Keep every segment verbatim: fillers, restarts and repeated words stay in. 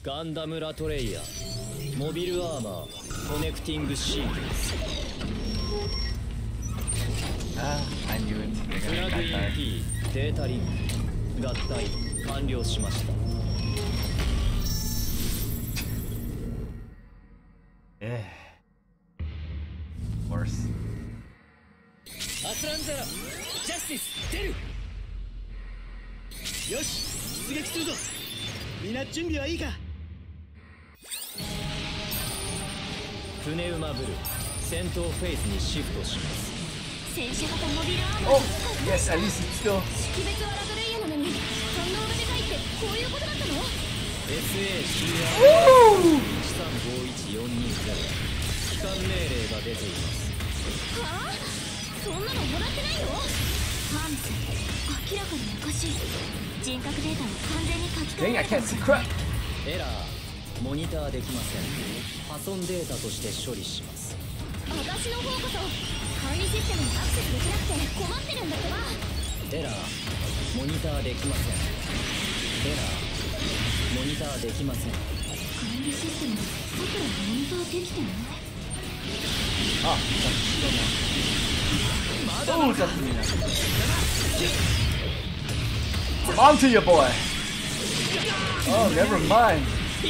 ガンダムラトレイヤーモビルアーマーコネクティングシークエンス。 ああ、I knew it. プラグイン P データリンク合体完了しました。 ええ。Worse。 アスランゼラジャスティス出る。よし出撃するぞ。みんな準備はいいか。船馬ブル戦闘フェーズにシフトします。 戦車型モビルアーマー。 Oh, yes, at least it's still. 識別はラトレイヤーなのに反応がでかいってこういうことだったの？ エスエーシーアールエーいちさんごいちよんにゼロ 帰還命令が出ています。 はあ？そんなのもらってないよ。ハームス、明らかにおかしい。人格データを完全に書き換え Dang, I られ can't た see の。 crap. エラーモニターできません。破損データとして処理します。 私の方こそ管理システムにアクセスできなくて困ってるんだってば。 エラーモニターできません。エラーモニターできません。 管理システム僕らモニターできてない。 Ah, oh, that's me now. I'm on to you, boy. Oh, never mind.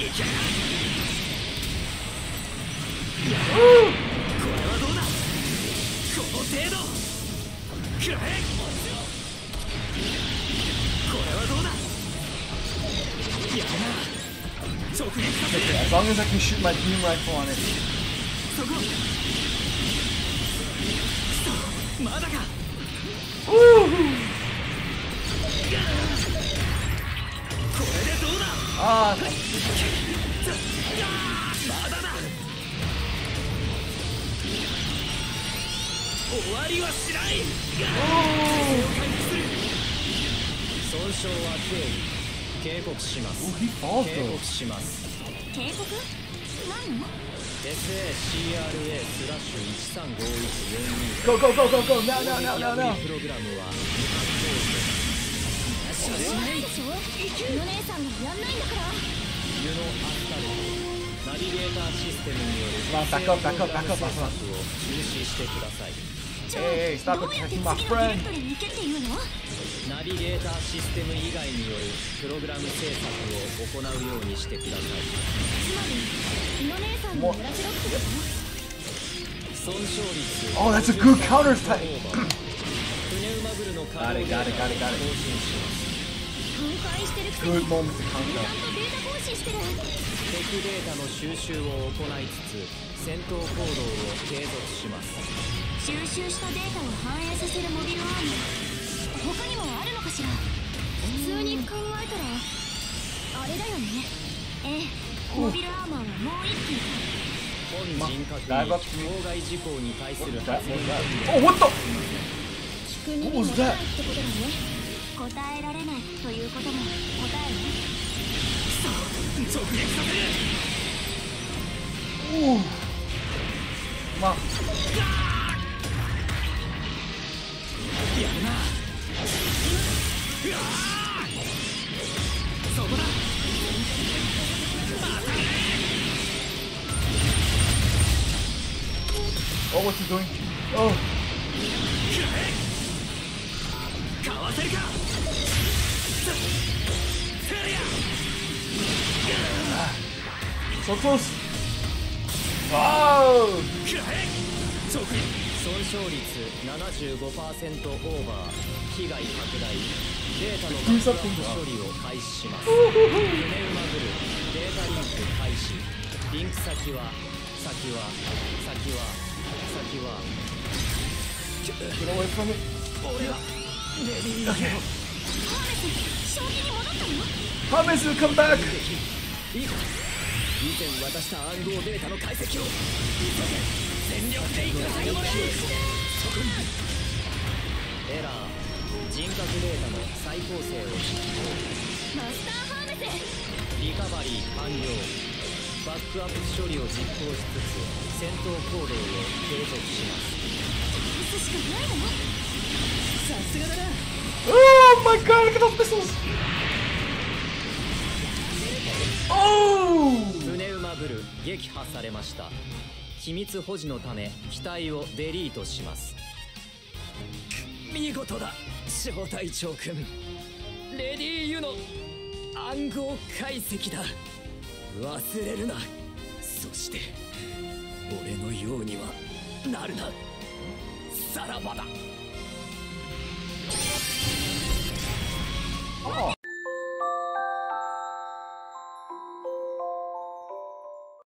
Woo! これはどうだ。 As long as I can shoot my beam rifle on it. まだか。 Woo! これでどうだ。 Ah, まだだ。終わりはしない。損傷は軽微。警告します。 oh, he falls 警 though. 告します。 警告？何の？ エスエーシーアールエー スラッシュいちさんごいちよんに Go, go, go, go, go! Now, now, now, now, now! プログラムはしないでしょ。お姉さんがやんないんだから。 ユノアスタルトナビゲーターシステムによる Come on, back up, back up, back up, back up. を中止してください。 Hey, hey, stop どうやって attacking 次 my のディレ friend! クトリに行けっていうの？ ナビゲーターシステム以外によるプログラム制作を行うようにしてください。 つまり、お姉さんにやらせろってこと？ 損傷率 Oh, that's a good counter type. 船馬ブルの Got it, got it, got it, got it. 更新します。 反壊してるくせに Good moment to ちゃん count とデータ更新してる。 敵データの収集を行いつつ戦闘行動を継続します。 収集したデータを反映させるモビルアーマー、他にもあるのかしら。普通に考えたらあれだよね。ええ、モビルアーマーはもう一機。 本人格に妨害事項に対する発言が Oh, what the? 聞く耳持たないってことだね。答えられないということも答えね。 直撃させる。 Ooh. Come on. やるな。うわそこだ。 Oh, what's he doing? Oh. かわせるか。 So close. Wow. 損傷率 ななじゅうごパーセント オーバー被害拡大データのバックアップ処理を開始します。船馬ブルデータリンク開始。リンク先は先は先は先は Get away from it. 俺はレディー Okay. 正気に戻ったの？ Promise to come back. いいか。以前渡した暗号データの解析を急げ。全力でいくらでもそこにエラー人格データの再構成を実行。 マスターハーメス。 リカバリー完了。バックアップ処理を実行しつつ戦闘行動を継続します。 打つしかないの？ さすがだな。 Oh my god, look at those missiles. Oh. ブル撃破されました。機密保持のため機体をデリートします。見事だ小隊長くん。レディー・ユの暗号解析だ。忘れるな。そして俺のようにはなるな。さらばだ。 Oh.